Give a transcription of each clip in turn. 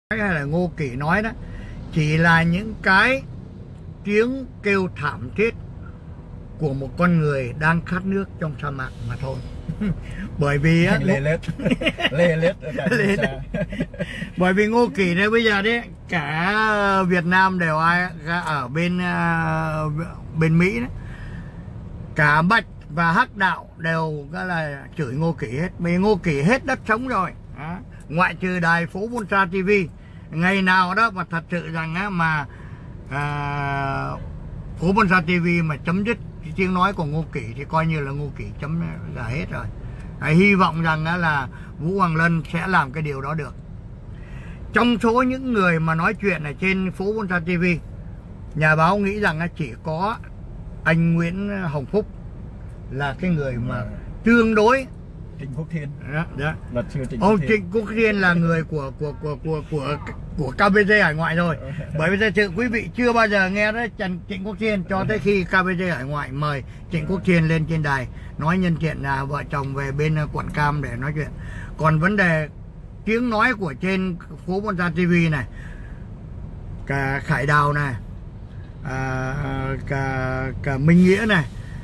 hay là Ngô Kỷ nói đó chỉ là những cái tiếng kêu thảm thiết của một con người đang khát nước trong sa mạc mà thôi. Bởi vì á, lê lết bởi vì Ngô Kỷ này bây giờ đấy cả Việt Nam đều ai ở bên Mỹ đấy, cả Bạch và Hắc Đạo đều là chửi Ngô Kỷ hết. Vì Ngô Kỷ hết đất sống rồi đó. Ngoại trừ đài Phố Bonsa TV, ngày nào đó mà thật sự rằng á, mà Phố Bonsa TV mà chấm dứt cái tiếng nói của Ngô Kỷ thì coi như là Ngô Kỷ chấm là hết rồi. Hy vọng rằng là Vũ Hoàng Lân sẽ làm cái điều đó được. Trong số những người mà nói chuyện ở trên Phố Bonsa TV, nhà báo nghĩ rằng chỉ có anh Nguyễn Hồng Phúc là cái người mà tương đối. Trịnh Quốc Thiên. Đó. Ông Trịnh Quốc Thiên là người của KBG Hải Ngoại rồi. Bởi vì thật sự quý vị chưa bao giờ nghe đó Trịnh Quốc Thiên cho tới khi KBG Hải Ngoại mời Trịnh Quốc Thiên lên trên đài nói nhân tiện là vợ chồng về bên quận Cam để nói chuyện. Còn vấn đề tiếng nói của trên Phố Bonsa TV này, cả Khải Đào này, cả Minh Nghĩa này,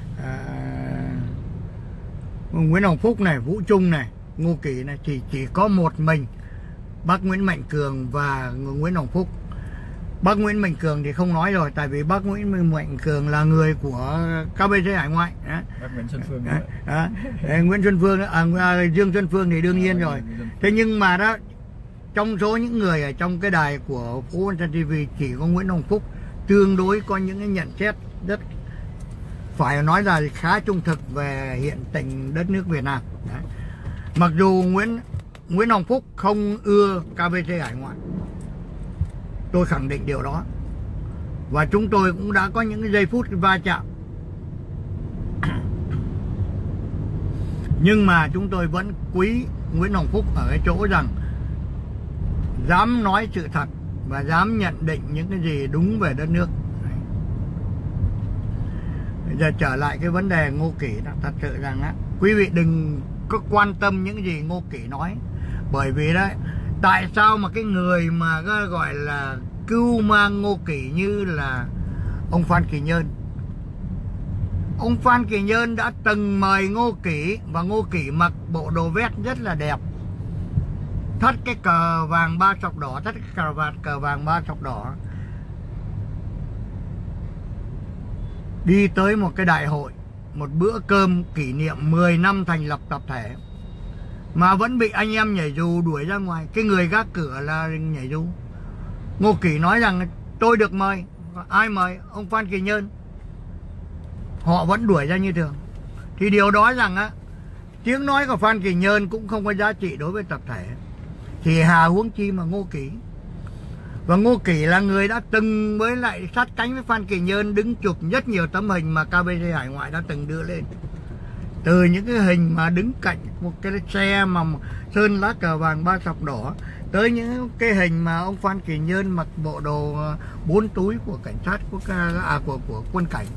Nguyễn Hồng Phúc này, Vũ Trung này, Ngô Kỷ này thì chỉ có một mình bác Nguyễn Mạnh Cường và Nguyễn Hồng Phúc. Bác Nguyễn Mạnh Cường thì không nói rồi, tại vì bác Nguyễn Mạnh Cường là người của KBG Hải Ngoại. Bác Nguyễn Xuân Phương. Nguyễn Xuân Phương, Dương Xuân Phương thì đương nhiên rồi. Thế nhưng mà đó, trong số những người ở trong cái đài của Phố Bonsa TV chỉ có Nguyễn Hồng Phúc tương đối có những cái nhận xét rất phải nói là khá trung thực về hiện tình đất nước Việt Nam. Đấy. Mặc dù Nguyễn Hồng Phúc không ưa KBG Hải Ngoại, tôi khẳng định điều đó, và chúng tôi cũng đã có những cái giây phút va chạm. Nhưng mà chúng tôi vẫn quý Nguyễn Hồng Phúc ở cái chỗ rằng dám nói sự thật và dám nhận định những cái gì đúng về đất nước. Bây giờ trở lại cái vấn đề Ngô Kỷ đó, thật sự rằng á, quý vị đừng có quan tâm những gì Ngô Kỷ nói. Bởi vì đấy, tại sao mà cái người mà gọi là cưu mang Ngô Kỷ như là ông Phan Kỳ Nhơn. Ông Phan Kỳ Nhơn đã từng mời Ngô Kỷ, và Ngô Kỷ mặc bộ đồ vest rất là đẹp, thắt cái cờ vàng 3 sọc đỏ, thắt cái cờ vàng 3 sọc đỏ, đi tới một cái đại hội, một bữa cơm kỷ niệm 10 năm thành lập tập thể, mà vẫn bị anh em nhảy dù đuổi ra ngoài. Cái người gác cửa là nhảy dù. Ngô Kỷ nói rằng tôi được mời. Ai mời? Ông Phan Kỳ Nhơn. Họ vẫn đuổi ra như thường. Thì điều đó rằng á, tiếng nói của Phan Kỳ Nhơn cũng không có giá trị đối với tập thể, thì hà huống chi mà Ngô Kỷ. Và Ngô Kỷ là người đã từng với lại sát cánh với Phan Kỳ Nhơn đứng chụp rất nhiều tấm hình mà KBG Hải Ngoại đã từng đưa lên. Từ những cái hình mà đứng cạnh một cái xe mà sơn lá cờ vàng 3 sọc đỏ, tới những cái hình mà ông Phan Kỳ Nhơn mặc bộ đồ 4 túi của cảnh sát của quân cảnh.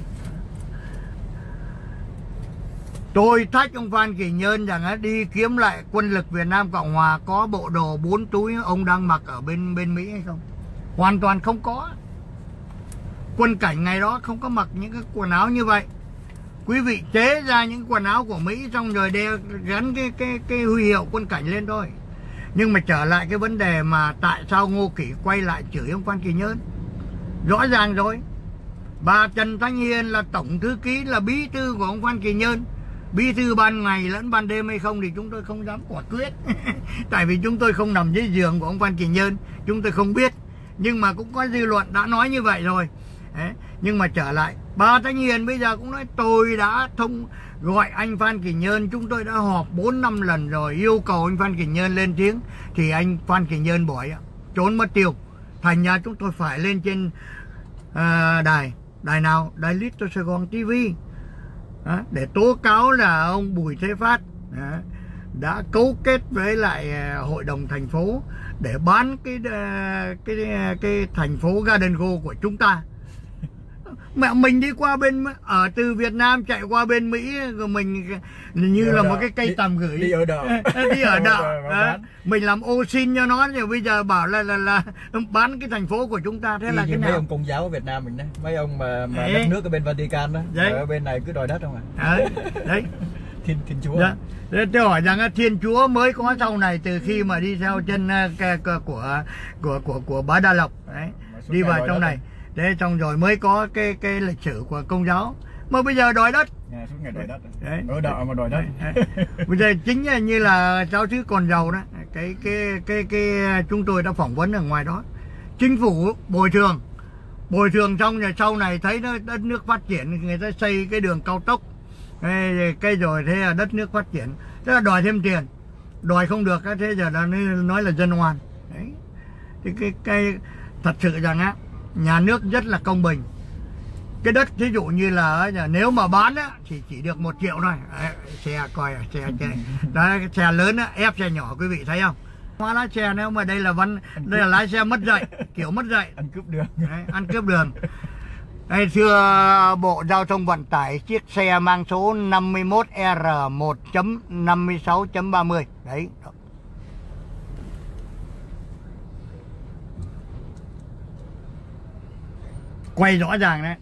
Tôi thách ông Phan Kỳ Nhơn rằng đi kiếm lại quân lực Việt Nam Cộng Hòa có bộ đồ 4 túi ông đang mặc ở bên Mỹ hay không? Hoàn toàn không có. Quân cảnh ngày đó không có mặc những cái quần áo như vậy. Quý vị chế ra những quần áo của Mỹ xong rồi đeo gắn cái huy hiệu quân cảnh lên thôi. Nhưng mà trở lại cái vấn đề mà tại sao Ngô Kỷ quay lại chửi ông Phan Kỳ Nhơn, rõ ràng rồi. Bà Trần Thanh Hiền là tổng thư ký, là bí thư của ông Phan Kỳ Nhơn. Bí thư ban ngày lẫn ban đêm hay không thì chúng tôi không dám quả quyết. Tại vì chúng tôi không nằm dưới giường của ông Phan Kỳ Nhơn, chúng tôi không biết. Nhưng mà cũng có dư luận đã nói như vậy rồi. Đấy. Nhưng mà trở lại, bà Thanh Hiền bây giờ cũng nói tôi đã gọi anh Phan Kỳ Nhơn, chúng tôi đã họp 4-5 lần rồi, yêu cầu anh Phan Kỳ Nhơn lên tiếng, thì anh Phan Kỳ Nhơn bỏ trốn mất tiêu. Thành ra chúng tôi phải lên trên đài nào? Đài Little Sài Gòn TV để tố cáo là ông Bùi Thế Phát đã cấu kết với lại hội đồng thành phố để bán cái thành phố Garden Go của chúng ta. Mẹ mình đi qua bên ở từ Việt Nam chạy qua bên Mỹ rồi mình như Đi là ở một đợ, cái cây tầm gửi đi ở đợ. đi ở đợ. Và Đó. bán. Mình làm ô xin cho nó rồi bây giờ bảo là bán cái thành phố của chúng ta, thế là Như cái mấy nào? ông công giáo ở Việt Nam mình đấy, mấy ông mà Đấy. đất nước ở bên Vatican đó, Đấy. ở bên này cứ đòi đất không à? Đấy. Thiên Chúa. Dạ. Thế tôi hỏi rằng Thiên Chúa mới có sau này từ khi mà đi theo chân của Bá Đa Lộc đấy, Mà suốt đi ngày vào đòi trong đất này, thế xong rồi mới có cái lịch sử của Công giáo, mà bây giờ đòi đất. Suốt ngày đòi đất. Đấy. Ở đợ mà đòi đất. Bây giờ chính là như là giáo sư Còn Giàu đó, cái chúng tôi đã phỏng vấn ở ngoài đó, chính phủ bồi thường xong rồi sau này thấy đất nước phát triển, người ta xây cái đường cao tốc cái rồi thế là đất nước phát triển, thế là đòi thêm tiền, đòi không được thế giờ là nói là dân oan đấy. Thì cái thật sự rằng á, nhà nước rất là công bình. Cái đất thí dụ như là nếu mà bán á thì chỉ được 1 triệu thôi. Đấy, xe coi xe đó, xe lớn á ép xe nhỏ, quý vị thấy không? Hóa lái xe nếu mà đây là lái xe mất dạy, kiểu mất dạy, Ăn cướp đường. đấy, ăn cướp đường. Đây, thưa Bộ Giao thông Vận tải, chiếc xe mang số 51R1.56.30 đấy. Quay rõ ràng đấy.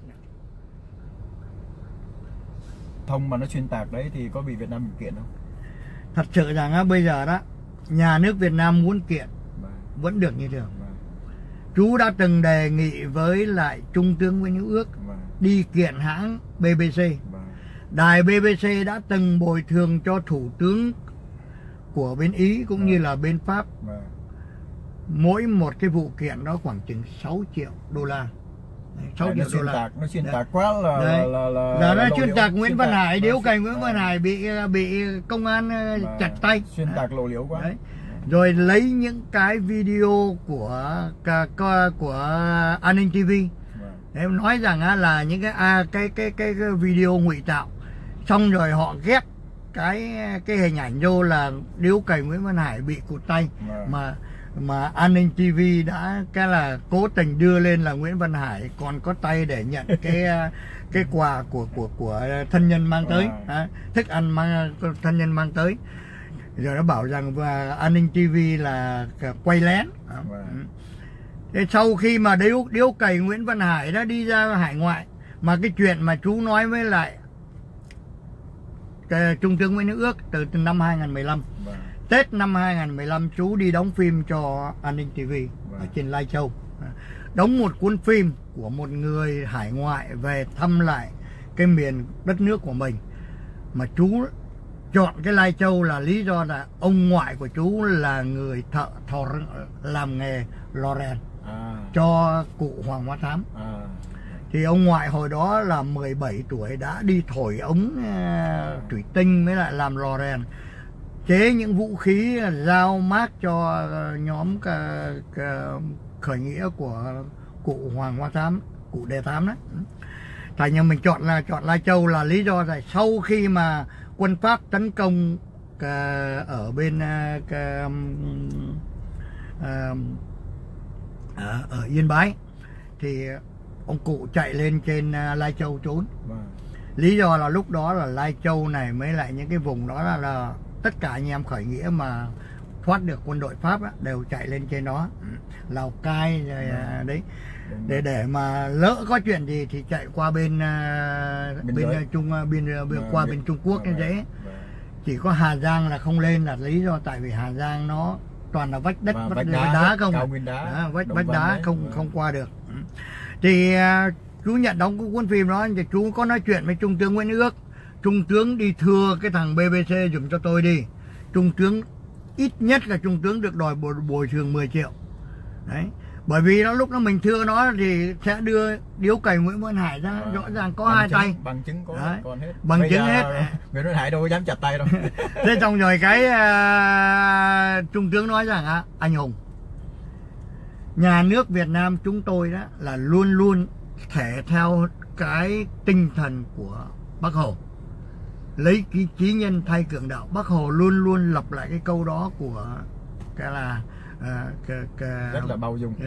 Thông mà nó xuyên tạc đấy thì có bị Việt Nam bị kiện không? Thật sự rằng á, bây giờ đó nhà nước Việt Nam muốn kiện vẫn được như thường. Chú đã từng đề nghị với lại Trung tướng Nguyễn Hữu Ước đi kiện hãng BBC. Đài BBC đã từng bồi thường cho thủ tướng của bên Ý cũng như là bên Pháp. Mỗi một cái vụ kiện đó khoảng chừng 6 triệu đô la. 6 triệu đô la. Nó xuyên tạc quá là nó xuyên tạc Nguyễn Văn Hải, điếu cày Nguyễn Văn Hải bị công an chặt tay. Xuyên tạc lộ liễu quá. Đấy. Rồi lấy những cái video của An ninh TV. Em nói rằng là những cái video ngụy tạo, xong rồi họ ghép cái hình ảnh vô là điếu cày Nguyễn Văn Hải bị cụt tay, mà An ninh TV đã cái là cố tình đưa lên là Nguyễn Văn Hải còn có tay để nhận cái quà của thân nhân mang tới, thức ăn thân nhân mang tới. Rồi nó bảo rằng An ninh TV là quay lén. Thế sau khi mà điếu cày Nguyễn Văn Hải đã đi ra hải ngoại, mà cái chuyện mà chú nói với lại Trung tướng Nguyễn Hữu Ước từ năm 2015, Tết năm 2015 chú đi đóng phim cho An ninh TV ở trên Lai Châu, đóng một cuốn phim của một người hải ngoại về thăm lại cái miền đất nước của mình, mà chú chọn cái Lai Châu là lý do là ông ngoại của chú là người thợ làm nghề lò rèn cho cụ Hoàng Hoa Thám. Thì ông ngoại hồi đó là 17 tuổi đã đi thổi ống thủy tinh mới lại làm lò rèn, chế những vũ khí dao mác cho nhóm khởi nghĩa của cụ Hoàng Hoa Thám, cụ Đề Thám đấy. Tại nhưng mình chọn Lai Châu là lý do là sau khi mà quân Pháp tấn công ở bên ở Yên Bái thì ông cụ chạy lên trên Lai Châu trốn. Lý do là lúc đó là Lai Châu này mới lại những cái vùng đó là tất cả anh em khởi nghĩa mà thoát được quân đội Pháp á, đều chạy lên trên đó, Lào Cai rồi, đấy để mà lỡ có chuyện gì thì chạy qua bên qua bên Trung Quốc như thế. Chỉ có Hà Giang là không lên là lý do tại vì Hà Giang nó toàn là vách đất, vách đá không, vách đá không qua được. Thì chú nhận đóng cái cuốn phim đó thì chú có nói chuyện với Trung tướng Nguyễn Hữu Ước. Trung tướng đi thưa cái thằng BBC dùm cho tôi đi. Trung tướng ít nhất là Trung tướng được đòi bồi thường 10 triệu. Đấy. Bởi vì lúc đó mình thưa nó thì sẽ đưa điếu cày Nguyễn Văn Hải ra, rõ ràng có hai tay. Bằng chứng có còn hết. Bằng chứng hết. Nguyễn Văn Hải đâu có dám chặt tay đâu. Thế xong rồi cái Trung tướng nói rằng anh Hùng, nhà nước Việt Nam chúng tôi đó là luôn luôn thể theo cái tinh thần của Bác Hồ, lấy cái chí nhân thay cường đạo. Bác Hồ luôn luôn lặp lại cái câu đó của cái là rất là bao dung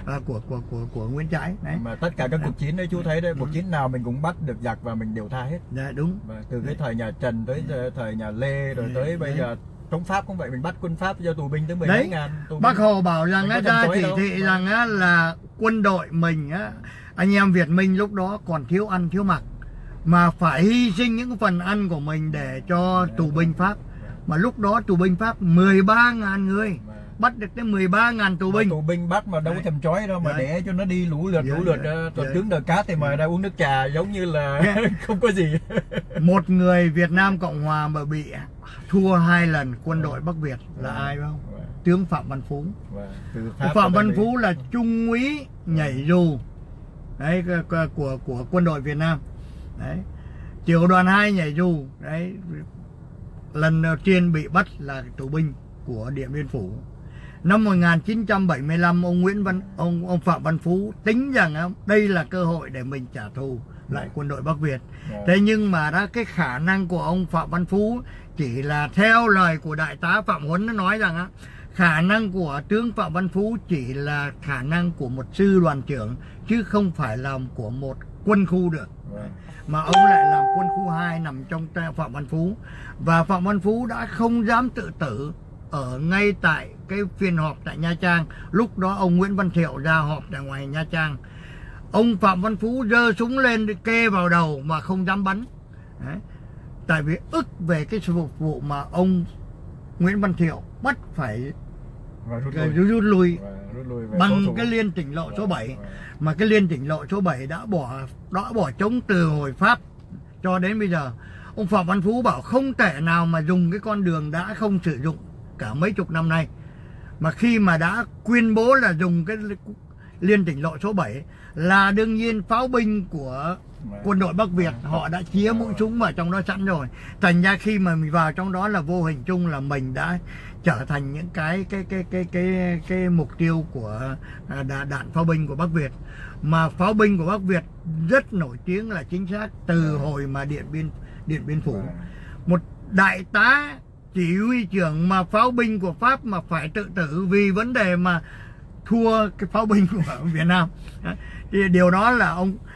của Nguyễn Trãi đấy. Mà tất cả các cuộc chiến đấy chú thấy đấy, cuộc chiến nào mình cũng bắt được giặc và mình đều tha hết. Dạ đúng. Và từ cái thời nhà Trần tới thời nhà Lê rồi tới bây giờ chống Pháp cũng vậy, mình bắt quân Pháp cho tù binh tới 12 ngàn. Bác Hồ bảo rằng ra chỉ thị rằng là quân đội mình anh em Việt Minh lúc đó còn thiếu ăn thiếu mặc, mà phải hy sinh những phần ăn của mình để cho tù binh Pháp. Mà lúc đó tù binh Pháp 13.000 người, bắt được tới 13.000 tù binh. Tù binh bắt mà đâu có thèm chói đâu, mà để cho nó đi lũ lượt toàn tướng Đờ Cát thì mời ra uống nước trà giống như là không có gì. Một người Việt Nam Cộng Hòa mà bị thua 2 lần quân đội Bắc Việt là ai không? Tướng Phạm Văn Phú. Phạm Văn Phú là trung úy nhảy dù đấy, của quân đội Việt Nam đấy, tiểu đoàn 2 nhảy dù đấy. Lần đầu tiên bị bắt là tù binh của Điện Biên Phủ. Năm 1975 ông Phạm Văn Phú tính rằng đây là cơ hội để mình trả thù lại quân đội Bắc Việt. Thế nhưng mà cái khả năng của ông Phạm Văn Phú chỉ là theo lời của đại tá Phạm Huấn, nó nói rằng khả năng của tướng Phạm Văn Phú chỉ là khả năng của một sư đoàn trưởng chứ không phải làm của một quân khu được. Mà ông lại làm quân khu 2 nằm trong tay Phạm Văn Phú. Và Phạm Văn Phú đã không dám tự tử ở ngay tại cái phiên họp tại Nha Trang. Lúc đó ông Nguyễn Văn Thiệu ra họp tại ngoài Nha Trang. Ông Phạm Văn Phú giơ súng lên kê vào đầu mà không dám bắn. Đấy. Tại vì ức về cái vụ mà ông Nguyễn Văn Thiệu bắt phải rút lui bằng cái liên tỉnh lộ số 7. Mà cái liên tỉnh lộ số 7 đã bỏ trống từ hồi Pháp cho đến bây giờ. Ông Phạm Văn Phú bảo không thể nào mà dùng cái con đường đã không sử dụng cả mấy chục năm nay, mà khi mà đã tuyên bố là dùng cái liên tỉnh lộ số 7 là đương nhiên pháo binh của quân đội Bắc Việt họ đã chĩa mũi súng vào trong đó sẵn rồi. Thành ra khi mà mình vào trong đó là vô hình chung là mình đã trở thành những cái mục tiêu của đạn pháo binh của Bắc Việt. Mà pháo binh của Bắc Việt rất nổi tiếng là chính xác từ hồi mà Điện Biên Phủ. Một đại tá chỉ huy trưởng mà pháo binh của Pháp mà phải tự tử vì vấn đề mà thua cái pháo binh của Việt Nam. Thì điều đó là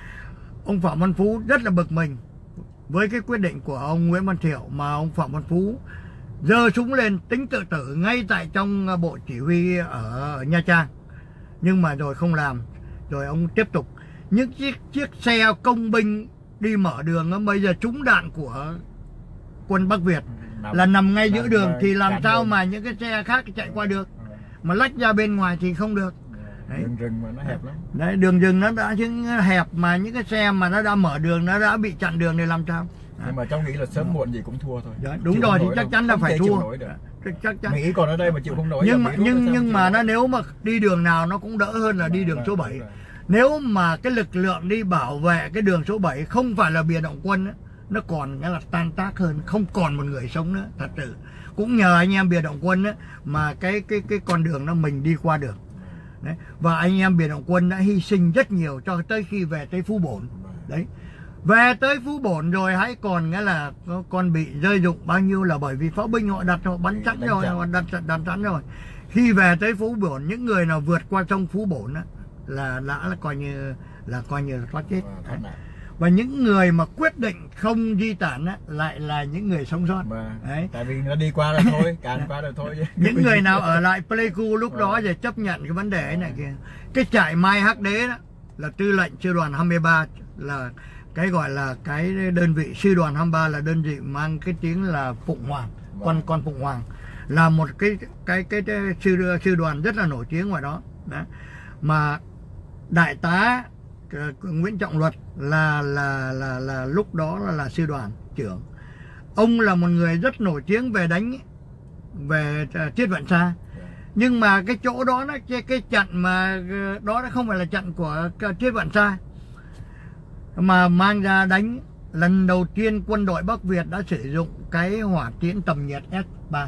ông Phạm Văn Phú rất là bực mình với cái quyết định của ông Nguyễn Văn Thiệu, mà ông Phạm Văn Phú giơ súng lên tính tự tử ngay tại trong bộ chỉ huy ở Nha Trang. Nhưng mà rồi không làm, rồi ông tiếp tục. Những chiếc xe công binh đi mở đường bây giờ trúng đạn của quân Bắc Việt là nằm ngay giữa đường, thì làm sao mà những cái xe khác chạy qua được, mà lách ra bên ngoài thì không được. Đấy. Đường rừng mà nó hẹp lắm. Đấy, đường rừng nó đã hẹp, mà những cái xe mà nó đã mở đường nó đã bị chặn đường thì làm sao? Nhưng mà cháu nghĩ là sớm muộn gì cũng thua thôi. Đấy, đúng rồi, thì chắc chắn là phải thua. Chắc chắn. Mỹ còn ở đây mà chịu không nổi. Nhưng mà nó nếu mà đi đường nào nó cũng đỡ hơn là đi đường số 7. Nếu mà cái lực lượng đi bảo vệ cái đường số 7 không phải là biệt động quân nó còn là tan tác hơn, không còn một người sống nữa. Thật sự cũng nhờ anh em biệt động quân mà cái con đường nó mình đi qua được. Đấy. Và anh em biệt động quân đã hy sinh rất nhiều cho tới khi về tới Phú Bổn. Đấy, về tới Phú Bổn rồi hãy còn nghĩa là còn bị rơi dụng bao nhiêu là bởi vì pháo binh họ bắn sẵn rồi, họ đặt sẵn rồi. Khi về tới Phú Bổn, những người nào vượt qua sông Phú Bổn là đã coi như thoát chết. Và những người mà quyết định không di tản lại là những người sống sót. Đấy. Tại vì nó đi qua rồi thôi, càn qua rồi thôi. Những người nào ở lại Pleiku lúc đó thì chấp nhận cái vấn đề này kia. Cái trại Mai Hắc Đế đó là tư lệnh sư đoàn 23, là cái gọi là cái đơn vị sư đoàn 23 là đơn vị mang cái tiếng là Phụng Hoàng, con Phụng Hoàng, là một cái sư đoàn rất là nổi tiếng ngoài đó. Đó. Mà đại tá Nguyễn Trọng Luật là lúc đó là sư đoàn trưởng. Ông là một người rất nổi tiếng về đánh về Thiết Vận Sa. Nhưng mà cái chỗ đó cái trận mà đó nó không phải là trận của Thiết Vận Sa, mà mang ra đánh lần đầu tiên quân đội Bắc Việt đã sử dụng cái hỏa tiễn tầm nhiệt S3,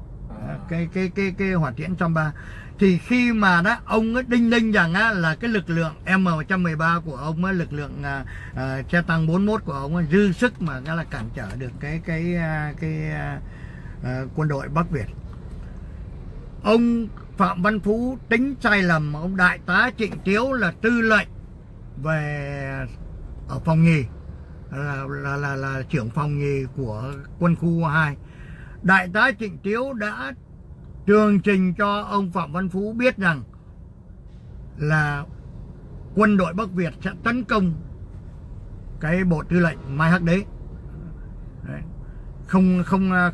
cái hỏa tiễn S3. Thì khi mà đó ông đinh rằng là cái lực lượng M113 của ông lực lượng xe tăng 41 của ông dư sức mà là cản trở được cái quân đội Bắc Việt. Ông Phạm Văn Phú tính sai lầm, ông đại tá Trịnh Tiếu là tư lệnh về ở phòng nhì, là trưởng phòng nhì của quân khu 2. Đại tá Trịnh Tiếu đã tường trình cho ông Phạm Văn Phú biết rằng là quân đội Bắc Việt sẽ tấn công cái bộ tư lệnh Mai Hắc Đế. Đấy. Không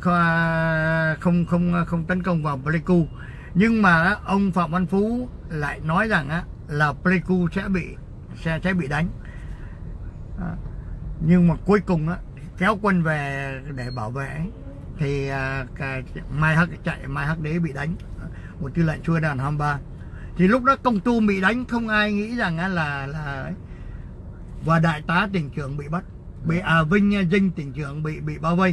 tấn công vào Pleiku. Nhưng mà ông Phạm Văn Phú lại nói rằng là Pleiku sẽ bị đánh. Nhưng mà cuối cùng kéo quân về để bảo vệ thì Mai Hắc Đế bị đánh, một tư lệnh Sư đoàn 23. Thì lúc đó Công Tu bị đánh, không ai nghĩ rằng là và đại tá tỉnh trưởng bị bắt, Vinh Dinh tỉnh trưởng bị bao vây.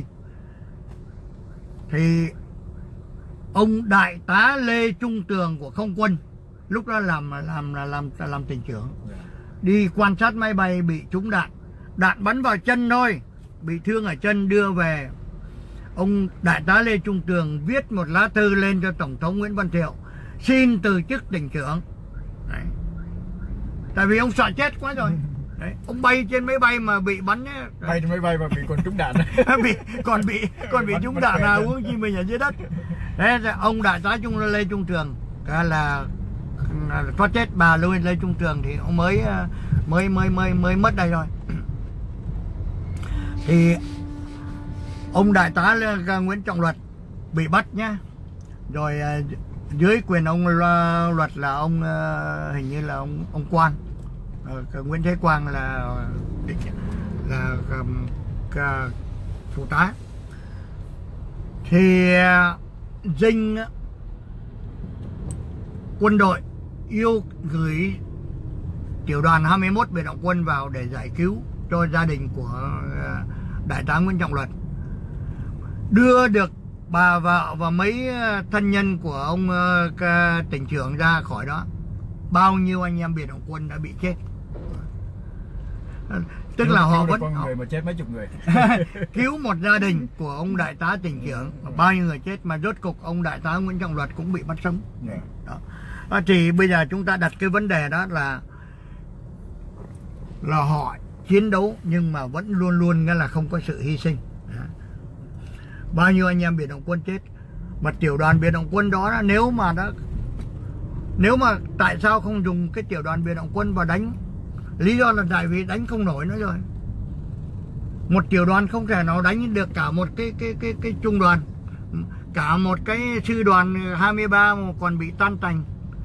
Thì ông đại tá Lê Trung Tường của không quân lúc đó làm tỉnh trưởng, đi quan sát máy bay bị trúng đạn bắn vào chân thôi, bị thương ở chân, đưa về. Ông đại tá Lê Trung Tường viết một lá thư lên cho Tổng thống Nguyễn Văn Thiệu xin từ chức tỉnh trưởng. Đấy. Tại vì ông sợ chết quá rồi. Đấy. Ông bay trên máy bay mà bị bắn ấy. Bay trên máy bay mà bị còn trúng đạn. còn bị trúng đạn nào huống chi mình ở dưới đất. Thế ông đại tá Lê Trung Tường là thoát chết. Bà Lê Trung Tường thì ông mới mất đây rồi. Thì ông đại tá Nguyễn Trọng Luật bị bắt nhá. Rồi dưới quyền ông Luật là ông hình như là ông Quang, Nguyễn Thế Quang là phụ tá. Thì Dinh quân đội gửi tiểu đoàn 21 biệt động quân vào để giải cứu cho gia đình của đại tá Nguyễn Trọng Luật, đưa được bà vợ và mấy thân nhân của ông tỉnh trưởng ra khỏi đó. Bao nhiêu anh em biệt động quân đã bị chết. Tức là họ vẫn con người mà chết mấy chục người. Cứu một gia đình của ông đại tá tỉnh trưởng, bao nhiêu người chết, mà rốt cục ông đại tá Nguyễn Trọng Luật cũng bị bắt sống. Đó. Thì bây giờ chúng ta đặt cái vấn đề đó là họ chiến đấu nhưng mà vẫn luôn luôn là không có sự hy sinh. Bao nhiêu anh em biệt động quân chết. Mà tiểu đoàn biệt động quân đó nếu mà tại sao không dùng cái tiểu đoàn biệt động quân vào đánh? Lý do là tại vì đánh không nổi nữa rồi. Một tiểu đoàn không thể nào đánh được cả một cái trung đoàn, cả một cái sư đoàn 23 mà còn bị tan tành.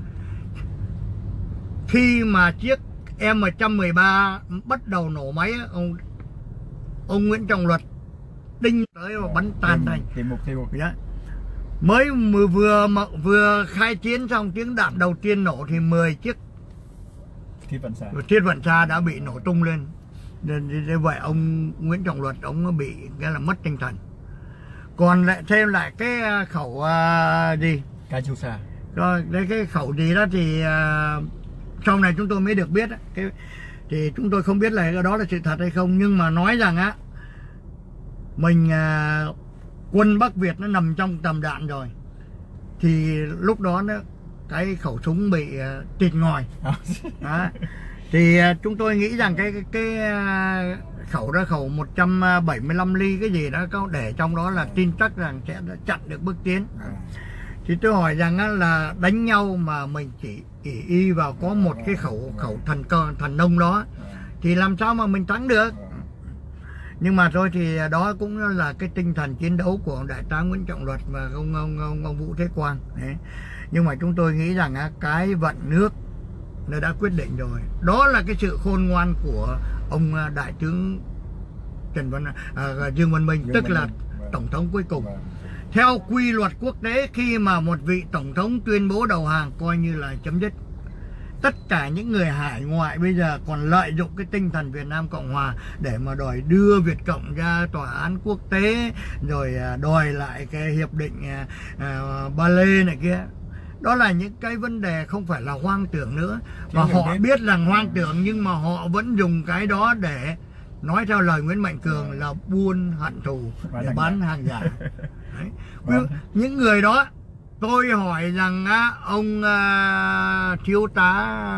Khi mà chiếc M113 bắt đầu nổ máy, ông Nguyễn Trọng Luật đinh tới và bắn tan thành. Mới vừa khai chiến xong, tiếng đạn đầu tiên nổ thì 10 chiếc thiết vận xa đã bị nổ tung lên. Như vậy ông Nguyễn Trọng Luật ông bị cái là mất tinh thần. Còn lại thêm lại cái khẩu gì Kachusa, rồi cái khẩu gì đó thì sau này chúng tôi mới được biết. Thì chúng tôi không biết là cái đó là sự thật hay không, nhưng mà nói rằng mình quân Bắc Việt nó nằm trong tầm đạn rồi, thì lúc đó cái khẩu súng bị tịt ngòi. Đó. Thì chúng tôi nghĩ rằng cái khẩu đó, khẩu 175 ly cái gì đó có để trong đó là tin chắc rằng sẽ chặn được bước tiến. Thì tôi hỏi rằng là đánh nhau mà mình chỉ y vào có một cái khẩu thần nông đó thì làm sao mà mình thắng được. Nhưng mà thôi thì đó cũng là cái tinh thần chiến đấu của đại tá Nguyễn Trọng Luật và ông Vũ Thế Quang. Đấy. Nhưng mà chúng tôi nghĩ rằng cái vận nước nó đã quyết định rồi. Đó là cái sự khôn ngoan của ông đại tướng Dương Văn Minh, tức là tổng thống cuối cùng. Theo quy luật quốc tế, khi mà một vị tổng thống tuyên bố đầu hàng coi như là chấm dứt. Tất cả những người hải ngoại bây giờ còn lợi dụng cái tinh thần Việt Nam Cộng Hòa để mà đòi đưa Việt Cộng ra tòa án quốc tế, rồi đòi lại cái hiệp định Ba Lê này kia. Đó là những cái vấn đề không phải là hoang tưởng nữa. Và họ biết rằng hoang tưởng, nhưng mà họ vẫn dùng cái đó để nói theo lời Nguyễn Mạnh Cường là buôn hận thù để bán hàng giả. Những người đó tôi hỏi rằng ông thiếu tá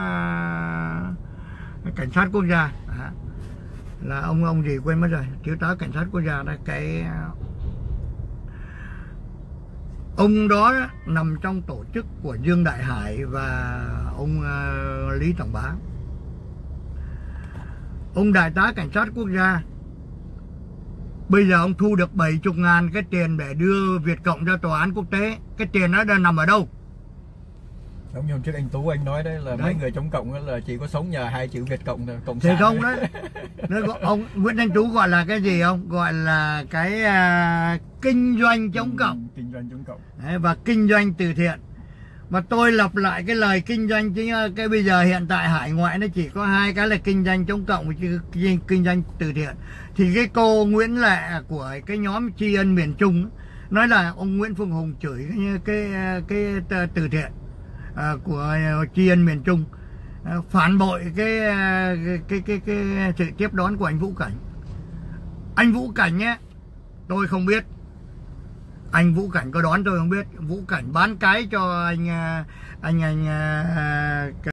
cảnh sát quốc gia là ông gì quên mất rồi, thiếu tá cảnh sát quốc gia đó, cái ông đó nằm trong tổ chức của Dương Đại Hải và ông Lý Tổng Bá. Ông đại tá cảnh sát quốc gia bây giờ ông thu được 70.000 cái tiền để đưa Việt Cộng ra tòa án quốc tế. Cái tiền đó đang nằm ở đâu? Giống như trước anh Tú anh nói đấy là đấy, mấy người chống cộng là chỉ có sống nhờ 2 chữ Việt Cộng thôi, cộng thì sản không đấy. Ông Nguyễn Thanh Tú gọi là cái gì không? Gọi là cái kinh doanh chống cộng. Kinh doanh chống cộng. Đấy, và kinh doanh từ thiện. Mà tôi lặp lại cái lời kinh doanh, chính cái bây giờ hiện tại hải ngoại nó chỉ có 2 cái là kinh doanh chống cộng và kinh doanh từ thiện. Thì cái cô Nguyễn Lệ của cái nhóm tri ân miền Trung nói là ông Nguyễn Phương Hùng chửi cái từ thiện của tri ân miền Trung, phản bội cái sự tiếp đón của anh Vũ Cảnh. Anh Vũ Cảnh nhé, tôi không biết anh Vũ Cảnh có đón tôi không biết. Vũ Cảnh bán cái cho anh